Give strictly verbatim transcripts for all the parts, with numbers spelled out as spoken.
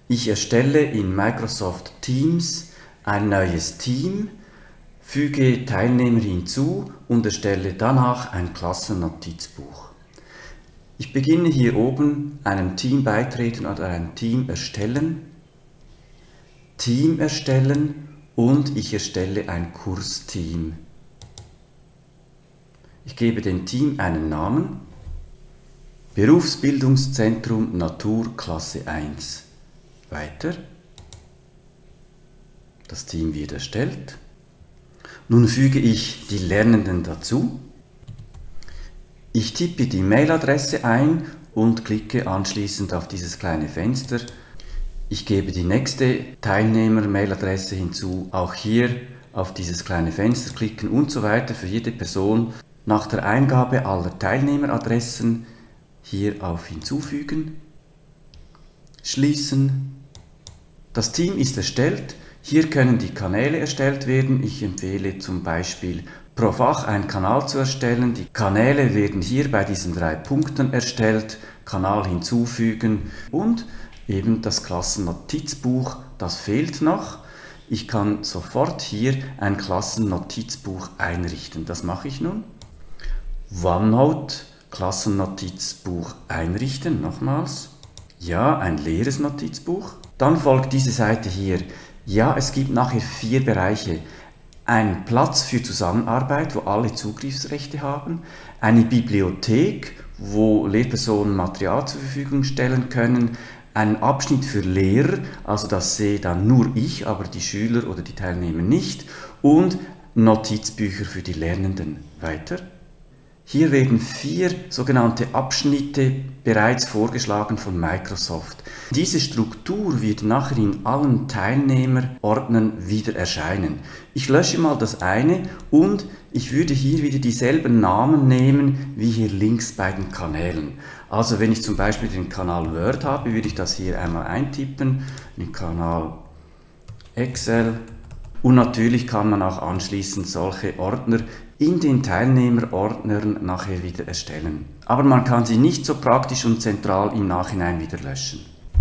Ich erstelle in Microsoft Teams ein neues Team, füge Teilnehmer hinzu und erstelle danach ein Klassennotizbuch. Ich beginne hier oben einem Team beitreten oder ein Team erstellen, Team erstellen und ich erstelle ein Kursteam. Ich gebe dem Team einen Namen, Berufsbildungszentrum Natur Klasse eins. Weiter. Das Team wird erstellt. Nun füge ich die Lernenden dazu. Ich tippe die Mailadresse ein und klicke anschließend auf dieses kleine Fenster. Ich gebe die nächste Teilnehmer-Mailadresse hinzu. Auch hier auf dieses kleine Fenster klicken und so weiter für jede Person. Nach der Eingabe aller Teilnehmeradressen hier auf Hinzufügen, schließen. Das Team ist erstellt. Hier können die Kanäle erstellt werden. Ich empfehle zum Beispiel pro Fach einen Kanal zu erstellen. Die Kanäle werden hier bei diesen drei Punkten erstellt. Kanal hinzufügen und eben das Klassennotizbuch, das fehlt noch. Ich kann sofort hier ein Klassennotizbuch einrichten. Das mache ich nun. OneNote, Klassennotizbuch einrichten, nochmals. Ja, ein leeres Notizbuch. Dann folgt diese Seite hier. Ja, es gibt nachher vier Bereiche. Ein Platz für Zusammenarbeit, wo alle Zugriffsrechte haben. Eine Bibliothek, wo Lehrpersonen Material zur Verfügung stellen können. Ein Abschnitt für Lehrer, also das sehe dann nur ich, aber die Schüler oder die Teilnehmer nicht. Und Notizbücher für die Lernenden. Weiter. Hier werden vier sogenannte Abschnitte bereits vorgeschlagen von Microsoft. Diese Struktur wird nachher in allen Teilnehmerordnern wieder erscheinen. Ich lösche mal das eine und ich würde hier wieder dieselben Namen nehmen wie hier links bei den Kanälen. Also wenn ich zum Beispiel den Kanal Word habe, würde ich das hier einmal eintippen, den Kanal Excel. Und natürlich kann man auch anschließend solche Ordner in den Teilnehmerordnern nachher wieder erstellen. Aber man kann sie nicht so praktisch und zentral im Nachhinein wieder löschen.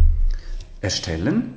Erstellen.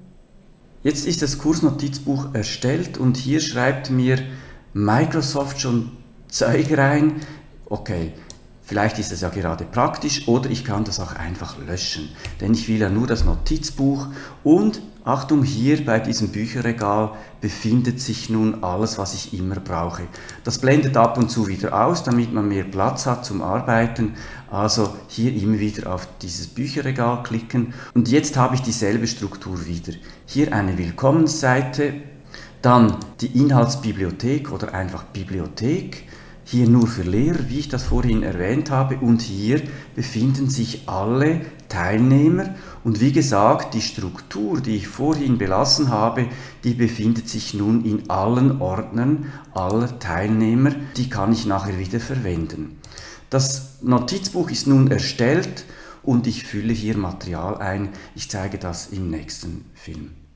Jetzt ist das Kursnotizbuch erstellt und hier schreibt mir Microsoft schon Zeug rein. Okay, vielleicht ist es ja gerade praktisch oder ich kann das auch einfach löschen. Denn ich will ja nur das Notizbuch und Achtung, hier bei diesem Bücherregal befindet sich nun alles, was ich immer brauche. Das blendet ab und zu wieder aus, damit man mehr Platz hat zum Arbeiten. Also hier immer wieder auf dieses Bücherregal klicken und jetzt habe ich dieselbe Struktur wieder. Hier eine Willkommensseite, dann die Inhaltsbibliothek oder einfach Bibliothek. Hier nur für Lehrer, wie ich das vorhin erwähnt habe, und hier befinden sich alle Teilnehmer und wie gesagt, die Struktur, die ich vorhin belassen habe, die befindet sich nun in allen Ordnern aller Teilnehmer, die kann ich nachher wieder verwenden. Das Notizbuch ist nun erstellt und ich fülle hier Material ein, ich zeige das im nächsten Film.